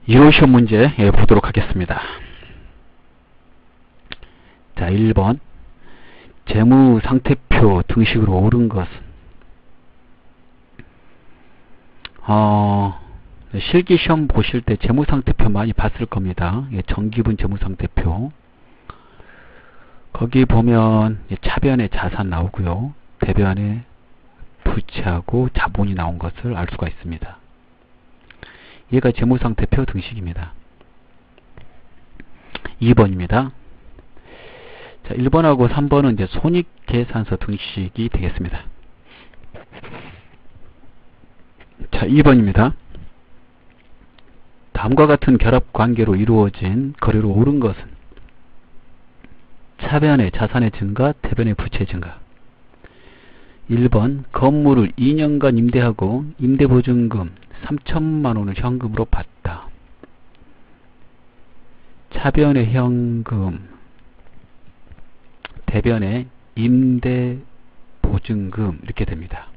2호 시험 문제 보도록 하겠습니다. 자, 1번 재무상태표 등식으로 옳은 것은 실기시험 보실 때 재무상태표 많이 봤을 겁니다. 정기분 재무상태표 거기 보면 차변에 자산 나오고요, 대변에 부채하고 자본이 나온 것을 알 수가 있습니다. 얘가 재무상태표 등식입니다. 2번입니다. 자, 1번하고 3번은 이제 손익계산서 등식이 되겠습니다. 자, 2번입니다. 다음과 같은 결합관계로 이루어진 거래로 옳은 것은 차변의 자산의 증가, 대변의 부채 증가. 1번 건물을 2년간 임대하고 임대보증금 3천만원을 현금으로 받다. 차변의 현금, 대변의 임대보증금 이렇게 됩니다.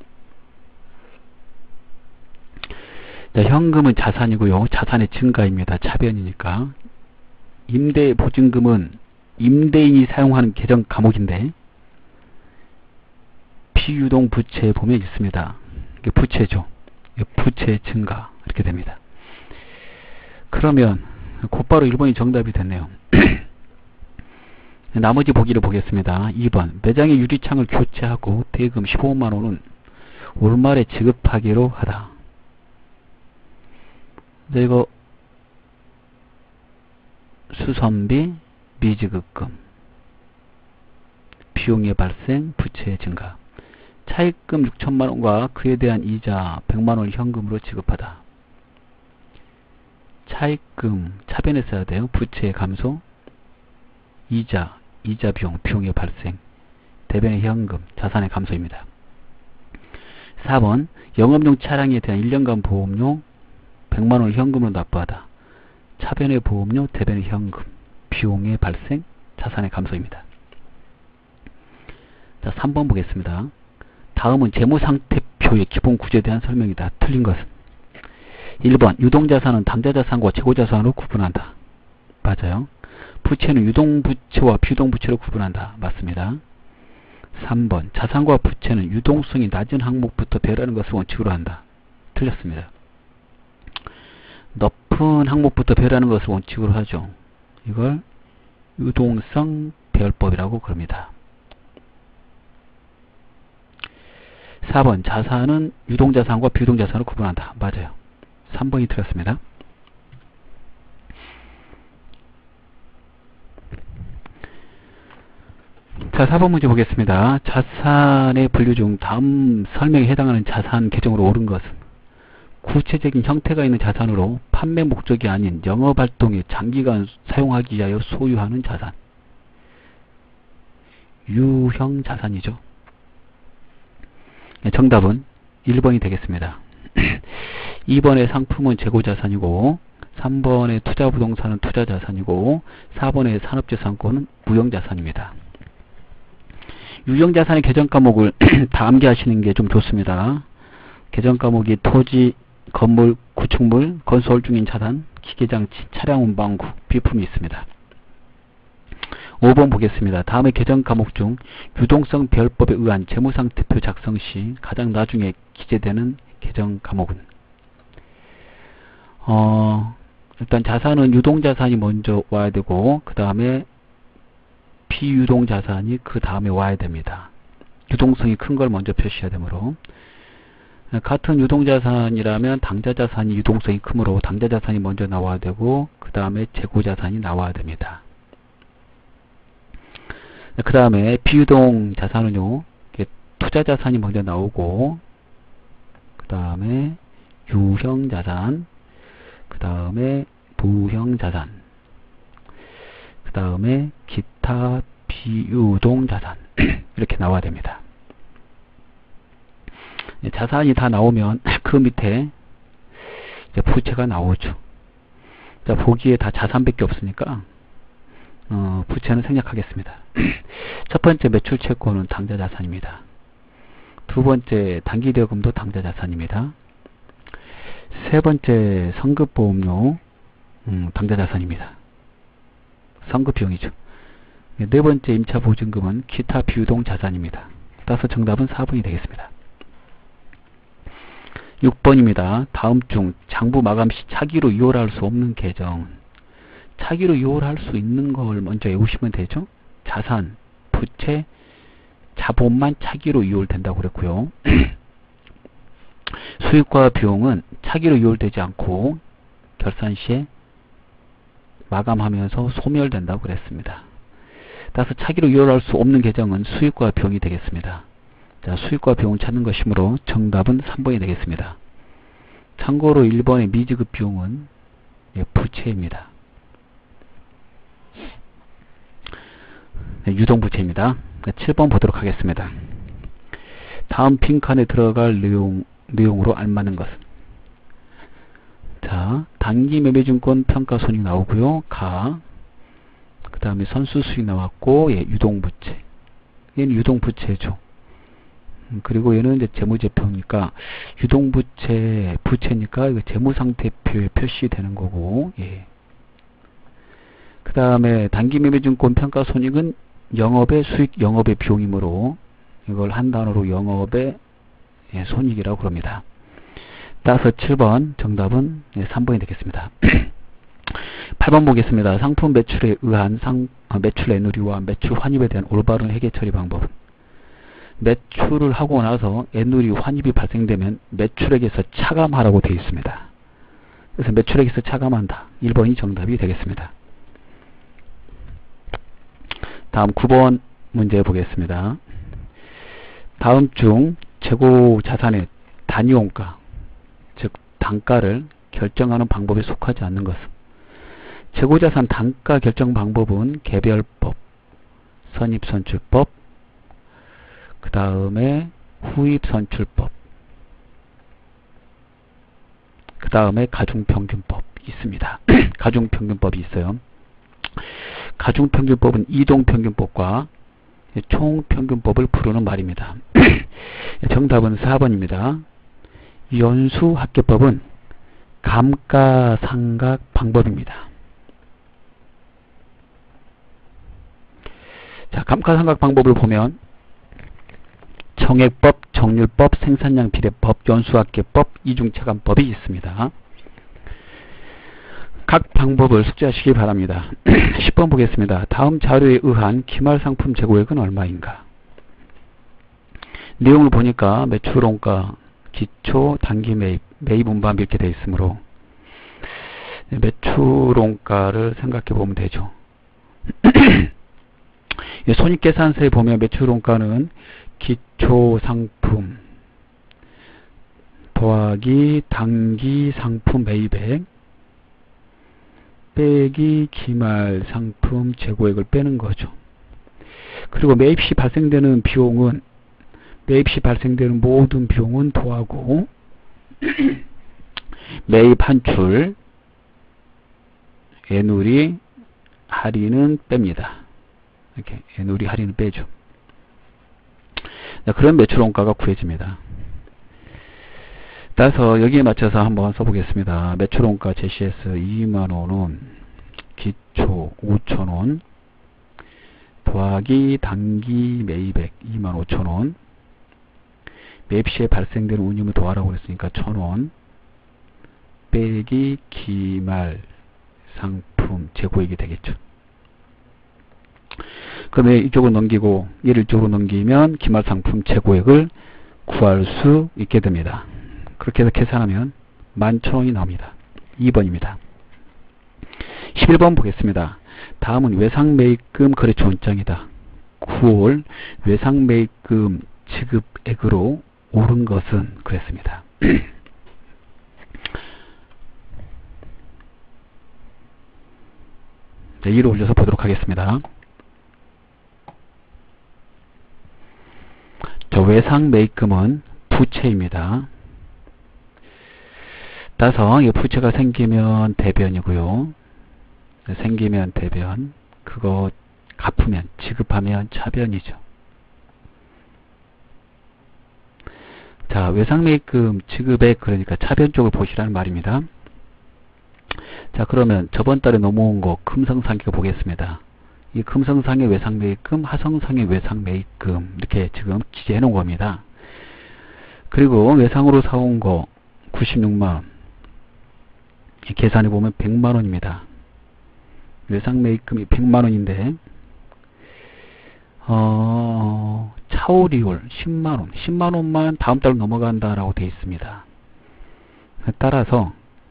자, 현금은 자산이고요, 자산의 증가입니다. 차변이니까. 임대보증금은 임대인이 사용하는 계정 과목인데 비유동 부채에 보면 있습니다. 이게 부채죠. 부채 증가 이렇게 됩니다. 그러면 곧바로 1번이 정답이 됐네요. 나머지 보기를 보겠습니다. 2번 매장의 유리창을 교체하고 대금 15만원은 올말에 지급하기로 하다. 근데 이거 수선비, 미지급금, 비용의 발생, 부채의 증가. 차입금 6천만원과 그에 대한 이자 100만원을 현금으로 지급하다. 차입금 차변에 써야 돼요. 부채의 감소, 이자 비용, 비용의 발생, 대변의 현금, 자산의 감소입니다. 4번 영업용 차량에 대한 1년간 보험료 100만원을 현금으로 납부하다. 차변의 보험료, 대변의 현금, 비용의 발생, 자산의 감소입니다. 자, 3번 보겠습니다. 다음은 재무상태표의 기본 구조에 대한 설명이다. 틀린 것은 1번 유동자산은 당좌자산과 재고자산으로 구분한다. 맞아요. 부채는 유동부채와 비유동부채로 구분한다. 맞습니다. 3번 자산과 부채는 유동성이 낮은 항목부터 배열하는 것을 원칙으로 한다. 틀렸습니다. 높은 항목부터 배열하는 것을 원칙으로 하죠. 이걸 유동성 배열법이라고 그럽니다. 4번 자산은 유동자산과 비유동자산으로 구분한다. 맞아요. 3번이 틀렸습니다. 자, 4번 문제 보겠습니다. 자산의 분류 중 다음 설명에 해당하는 자산 계정으로 옳은 것은 구체적인 형태가 있는 자산으로 판매 목적이 아닌 영업활동에 장기간 사용하기 위하여 소유하는 자산. 유형 자산이죠. 정답은 1번이 되겠습니다. 2번의 상품은 재고자산이고 3번의 투자부동산은 투자자산이고 4번의 산업재산권은 무형자산입니다. 유형자산의 계정과목을 다 암기하시는 게 좀 좋습니다. 계정과목이 토지, 건물, 구축물, 건설 중인 자산, 기계장치, 차량 운반구, 비품이 있습니다. 5번 보겠습니다. 다음의 계정과목 중 유동성 배열법에 의한 재무상태표 작성 시 가장 나중에 기재되는 계정과목은 일단 자산은 유동자산이 먼저 와야 되고 그 다음에 비유동자산이 그 다음에 와야 됩니다. 유동성이 큰 걸 먼저 표시해야 되므로 같은 유동자산이라면 당좌자산이 유동성이 크므로 당좌자산이 먼저 나와야 되고 그 다음에 재고자산이 나와야 됩니다. 그 다음에 비유동자산은요 투자자산이 먼저 나오고 그 다음에 유형자산, 그 다음에 무형자산, 그 다음에 기타 비유동자산 이렇게 나와야 됩니다. 자산이 다 나오면 그 밑에 이제 부채가 나오죠. 자, 보기에 다 자산밖에 없으니까 부채는 생략하겠습니다. 첫 번째 매출채권은 당좌자산입니다. 두 번째 단기대여금도 당좌자산입니다. 세 번째 성급보험료 당좌자산입니다. 선급비용이죠. 네 번째 임차보증금은 기타 비유동 자산입니다. 따라서 정답은 4번이 되겠습니다. 6번입니다. 다음 중 장부 마감 시 차기로 이월할 수 없는 계정. 차기로 이월할 수 있는 걸 먼저 외우시면 되죠. 자산, 부채, 자본만 차기로 이월된다고 그랬고요. 수익과 비용은 차기로 이월되지 않고 결산 시에 마감하면서 소멸된다고 그랬습니다. 따라서 차기로 이월할 수 없는 계정은 수익과 비용이 되겠습니다. 자, 수익과 비용을 찾는 것이므로 정답은 3번이 되겠습니다. 참고로 1번의 미지급 비용은 부채입니다. 유동부채입니다. 7번 보도록 하겠습니다. 다음 빈칸에 들어갈 내용으로 알맞는 것은? 자, 단기 매매증권 평가손익 나오고요. 그 다음에 선수수익 나왔고, 유동부채. 얘는 유동부채죠. 그리고 얘는 이제 재무제표니까 유동부채, 부채니까 이거 재무상태표에 표시되는 거고, 그 다음에 단기 매매증권 평가손익은 영업의 수익, 영업의 비용이므로 이걸 한 단어로 영업의 손익이라고 그럽니다. 따라서 7번 정답은 3번이 되겠습니다. 8번 보겠습니다. 상품 매출에 의한 매출 애누리와 매출 환입에 대한 올바른 회계 처리 방법. 매출을 하고 나서 애누리 환입이 발생되면 매출액에서 차감하라고 되어 있습니다. 그래서 매출액에서 차감한다. 1번이 정답이 되겠습니다. 다음 9번 문제 보겠습니다. 다음 중 재고 자산의 단위원가, 즉 단가를 결정하는 방법에 속하지 않는 것은? 재고자산 단가 결정 방법은 개별법, 선입선출법, 그 다음에 후입선출법, 그 다음에 가중평균법 있습니다. 가중평균법이 있어요. 가중평균법은 이동평균법과 총평균법을 부르는 말입니다. 정답은 4번입니다. 연수합계법은 감가상각 방법입니다. 자, 감가상각 방법을 보면 정액법, 정률법, 생산량 비례법, 연수합계법, 이중차감법이 있습니다. 각 방법을 숙지하시기 바랍니다. 10번 보겠습니다. 다음 자료에 의한 기말상품 재고액은 얼마인가? 내용을 보니까 매출원가, 기초, 단기 매입, 매입 운반 이렇게 되어 있으므로 매출원가를 생각해 보면 되죠. 손익계산서에 보면 매출원가는 기초상품 더하기 단기상품 매입액 빼기 기말상품 재고액을 빼는 거죠. 그리고 매입시 발생되는 비용은 매입시 발생되는 모든 비용은 더하고 매입 한출 애누리 할인은 뺍니다. 이렇게 애누리 할인은 빼죠. 자, 그런 매출원가가 구해집니다. 따라서 여기에 맞춰서 한번 써보겠습니다. 매출원가 제시해서 2만원은 기초 5천원 더하기 단기 매입액 25,000원 매입시에 발생되는 운임을 더하라고 했으니까 1,000원 빼기 기말 상품 재고액이 되겠죠. 그러면 이쪽으로 넘기고 얘를 이쪽으로 넘기면 기말 상품 재고액을 구할 수 있게 됩니다. 그렇게 해서 계산하면 11,000원이 나옵니다. 2번입니다. 11번 보겠습니다. 다음은 외상매입금 거래처 원장이다. 9월 외상매입금 지급액으로 오른 것은 그랬습니다. 네, 위로 올려서 보도록 하겠습니다. 저 외상매입금은 부채입니다. 따라서 이 부채가 생기면 대변이고요. 생기면 대변, 그거 갚으면 지급하면 차변이죠. 자, 외상매입금 지급액 그러니까 차변 쪽을 보시라는 말입니다. 자, 그러면 저번 달에 넘어온 거 금성상계 보겠습니다. 이 금성상의 외상매입금, 하성상의 외상매입금 이렇게 지금 기재해 놓은 겁니다. 그리고 외상으로 사온 거 96만원 계산해 보면 100만원입니다. 외상매입금이 100만원인데 차오리올 10만원 10만원만 다음 달 넘어간다라고 되어 있습니다. 따라서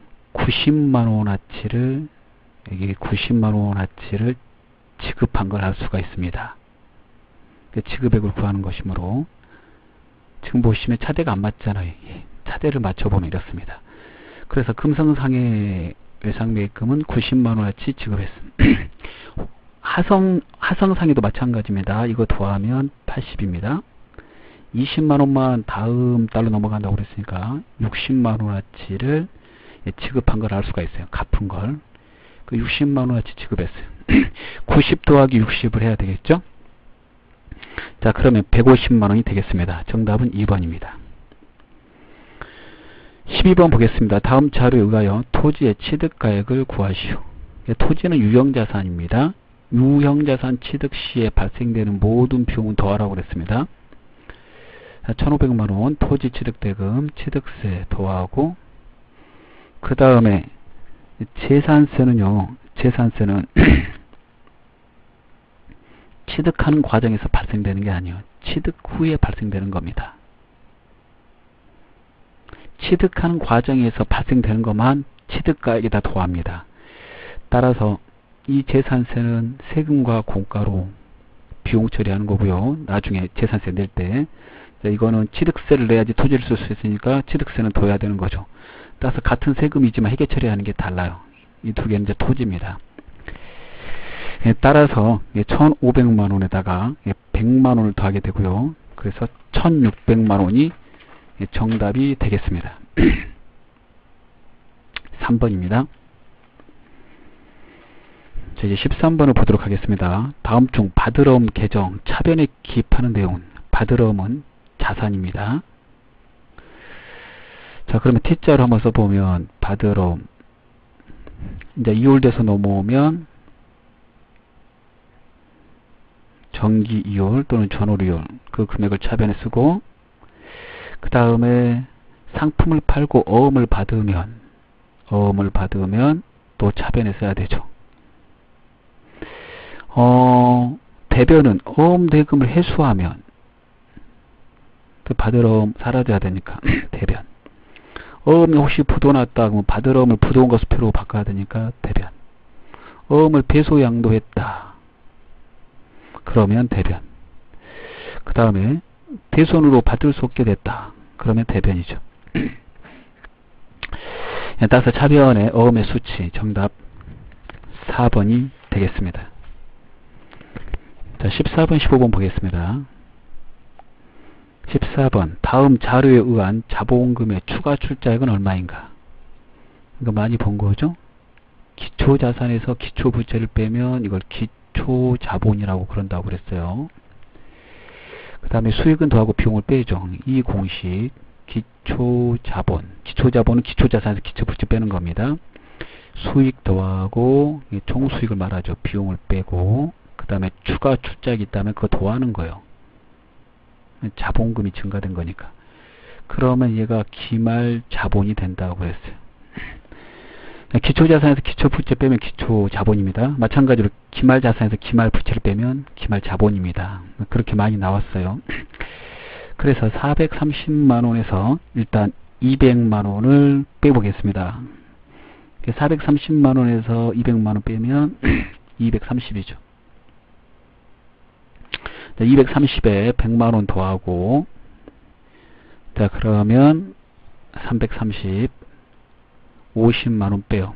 90만원어치를 여기 90만원어치를 지급한 걸 알 수가 있습니다. 지급액을 구하는 것이므로 지금 보시면 차대가 안 맞잖아요. 차대를 맞춰보면 이렇습니다. 그래서 금성상의 외상매입금은 90만원어치 지급했습니다. 하성상에도 마찬가지입니다. 이거 더하면 80입니다. 20만원만 다음 달로 넘어간다고 그랬으니까 60만원어치를 지급한 걸 알 수가 있어요. 갚은 걸. 그 60만원어치 지급했어요. 90 더하기 60을 해야 되겠죠? 자, 그러면 150만원이 되겠습니다. 정답은 2번입니다. 12번 보겠습니다. 다음 자료에 의하여 토지의 취득가액을 구하시오. 토지는 유형자산입니다. 유형자산 취득 시에 발생되는 모든 비용은 더하라고 그랬습니다. 1500만원 토지 취득대금 취득세 더하고 그 다음에 재산세는요. 재산세는 취득하는 과정에서 발생되는 게 아니에요. 취득 후에 발생되는 겁니다. 취득하는 과정에서 발생되는 것만 취득가액에다 더합니다. 따라서 이 재산세는 세금과 공가로 비용 처리하는 거고요. 나중에 재산세 낼 때 이거는 취득세를 내야지 토지를 쓸 수 있으니까 취득세는 둬야 되는 거죠. 따라서 같은 세금이지만 회계 처리하는 게 달라요. 이 두 개는 이제 토지입니다. 따라서 1500만원에다가 100만원을 더하게 되고요. 그래서 1600만원이 정답이 되겠습니다. 3번입니다. 자, 이제 13번을 보도록 하겠습니다. 다음 중 받으러움 계정 차변에 기입하는 내용은 받으러움은 자산입니다. 자, 그러면 T자로 한번 써보면 받으러움 이제 이월돼서 넘어오면 정기 2월 또는 전월 2월 그 금액을 차변에 쓰고 그 다음에 상품을 팔고 어음을 받으면 또 차변에 써야 되죠. 대변은 어음 대금을 회수하면 그 받으러움 사라져야 되니까 대변. 어음이 혹시 부도 났다 그러면 받으러움을 부도인 것수표로 바꿔야 되니까 대변. 어음을 배소 양도했다 그러면 대변. 그 다음에 대손으로 받을 수 없게 됐다 그러면 대변이죠. 따라서 차변의 어음의 수치 정답 4번이 되겠습니다. 자, 14번 15번 보겠습니다. 14번 다음 자료에 의한 자본금의 추가 출자액은 얼마인가? 이거 많이 본 거죠? 기초자산에서 기초부채를 빼면 이걸 기초자본이라고 그런다고 그랬어요. 그 다음에 수익은 더하고 비용을 빼죠. 이 공식 기초자본. 기초자본은 기초자산에서 기초부채 빼는 겁니다. 수익 더하고 총수익을 말하죠. 비용을 빼고 그 다음에 추가 출자액이 있다면 그거 더하는 거예요. 자본금이 증가된 거니까. 그러면 얘가 기말자본이 된다고 그랬어요. 기초자산에서 기초부채 빼면 기초자본입니다. 마찬가지로 기말자산에서 기말부채를 빼면 기말자본입니다. 그렇게 많이 나왔어요. 그래서 430만원에서 일단 200만원을 빼보겠습니다. 430만원에서 200만원 빼면 230이죠. 230에 100만원 더하고 자 그러면 330 50만원 빼요.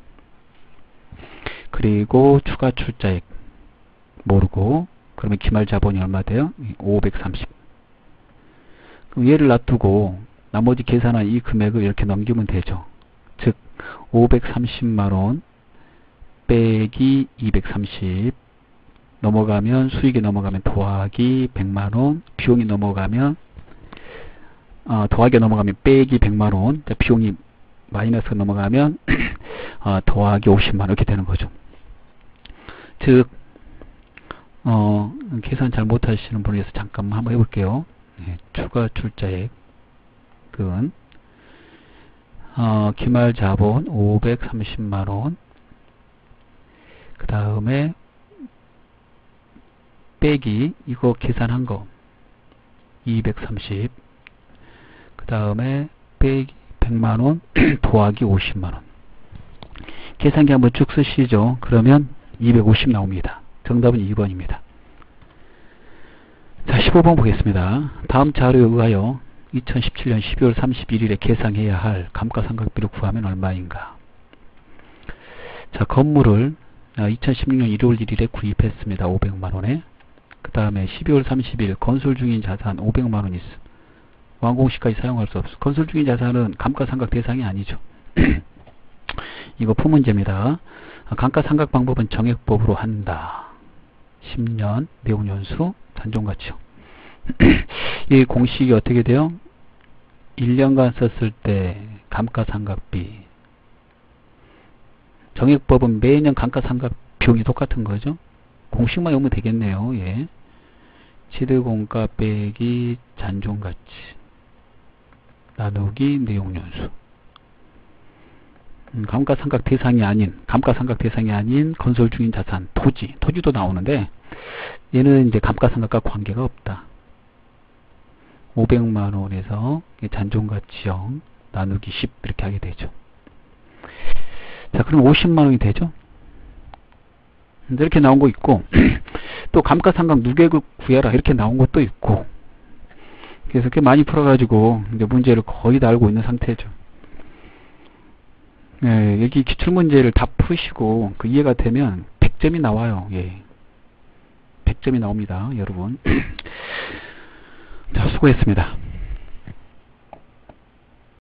그리고 추가 출자액 모르고 그러면 기말자본이 얼마 돼요? 530. 그럼 얘를 놔두고 나머지 계산한 이 금액을 이렇게 넘기면 되죠. 즉 530만원 빼기 230 넘어가면 수익이 넘어가면 더하기 100만원 비용이 넘어가면 더하기 넘어가면 빼기 100만원 비용이 마이너스가 넘어가면 더하기 50만 이렇게 되는 거죠. 즉 계산 잘 못하시는 분을 위해서 잠깐만 한번 해볼게요. 추가 출자액은 기말 자본 530만원, 그 다음에 빼기 이거 계산한 거 230, 그 다음에 빼기 100만원 더하기 50만원. 계산기 한번 쭉 쓰시죠. 그러면 250 나옵니다. 정답은 2번입니다. 자, 15번 보겠습니다. 다음 자료에 의하여 2017년 12월 31일에 계상해야 할 감가상각비를 구하면 얼마인가? 자, 건물을 2016년 1월 1일에 구입했습니다. 500만원에. 그 다음에 12월 30일 건설 중인 자산 500만원 있음. 완공 시까지 사용할 수 없어. 건설 중인 자산은 감가상각 대상이 아니죠. 이거 푸문제입니다. 감가상각 방법은 정액법으로 한다. 10년, 매운연수, 잔존가치요. 이 공식이 어떻게 돼요? 1년간 썼을 때 감가상각비. 정액법은 매년 감가상각 비용이 똑같은 거죠. 공식만 외우면 되겠네요. 예. 시드공가 빼기 잔존가치 나누기 내용연수. 감가상각 대상이 아닌 건설 중인 자산, 토지도 나오는데 얘는 이제 감가상각과 관계가 없다. 500만원에서 잔존가치형 나누기 10 이렇게 하게 되죠. 자, 그럼 50만원이 되죠. 이렇게 나온 거 있고 또 감가상각 누계액을 구해라 이렇게 나온 것도 있고, 그래서 꽤 많이 풀어가지고 이제 문제를 거의 다 알고 있는 상태죠. 예, 여기 기출문제를 다 푸시고 그 이해가 되면 100점이 나와요. 예. 100점이 나옵니다, 여러분. 자, 수고했습니다.